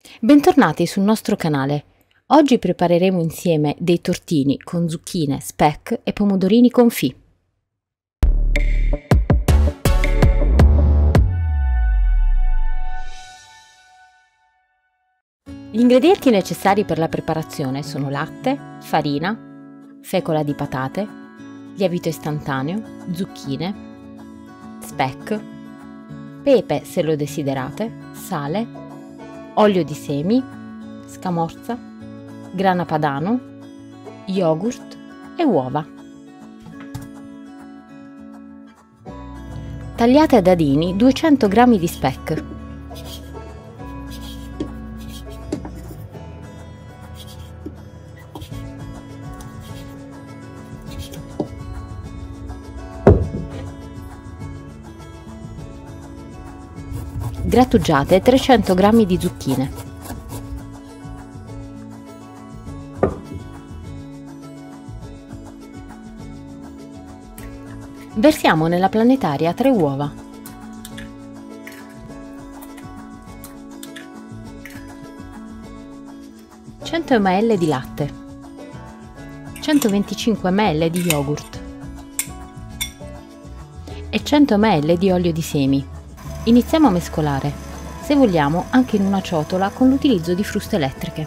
Bentornati sul nostro canale. Oggi prepareremo insieme dei tortini con zucchine, speck e pomodorini confit. Gli ingredienti necessari per la preparazione sono latte, farina, fecola di patate, lievito istantaneo, zucchine, speck, pepe se lo desiderate, sale, olio di semi, scamorza, grana padano, yogurt e uova. Tagliate a dadini 200 g di speck. Grattugiate 300 g di zucchine. Versiamo nella planetaria 3 uova. (100 ml di latte), 125 ml di yogurt e 100 ml di olio di semi. Iniziamo a mescolare, se vogliamo anche in una ciotola con l'utilizzo di fruste elettriche.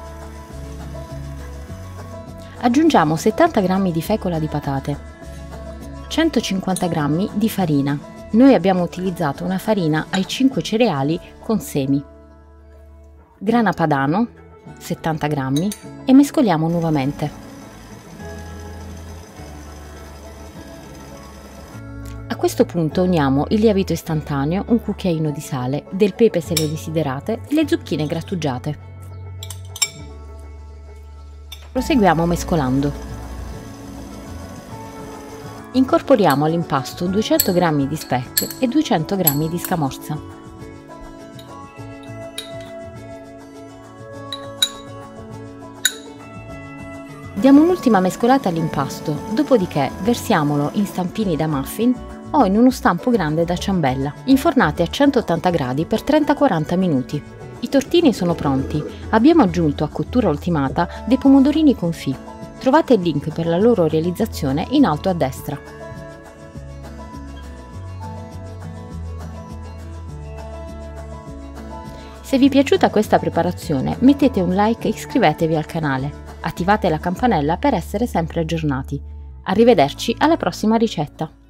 Aggiungiamo 70 g di fecola di patate, 150 g di farina. Noi abbiamo utilizzato una farina ai 5 cereali con semi, grana padano 70 g e mescoliamo nuovamente. A questo punto uniamo il lievito istantaneo, un cucchiaino di sale, del pepe se lo desiderate e le zucchine grattugiate. Proseguiamo mescolando. Incorporiamo all'impasto 200 g di speck e 200 g di scamorza. Diamo un'ultima mescolata all'impasto, dopodiché versiamolo in stampini da muffin o in uno stampo grande da ciambella, infornati a 180 gradi per 30-40 minuti. I tortini sono pronti. Abbiamo aggiunto a cottura ultimata dei pomodorini confit. Trovate il link per la loro realizzazione in alto a destra. Se vi è piaciuta questa preparazione, mettete un like e iscrivetevi al canale. Attivate la campanella per essere sempre aggiornati. Arrivederci alla prossima ricetta!